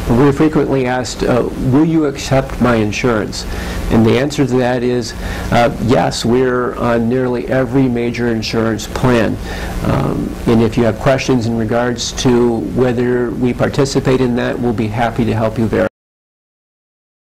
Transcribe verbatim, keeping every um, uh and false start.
We're frequently asked, uh, will you accept my insurance? And the answer to that is uh, yes, we're on nearly every major insurance plan. Um, and if you have questions in regards to whether we participate in that, we'll be happy to help you verify.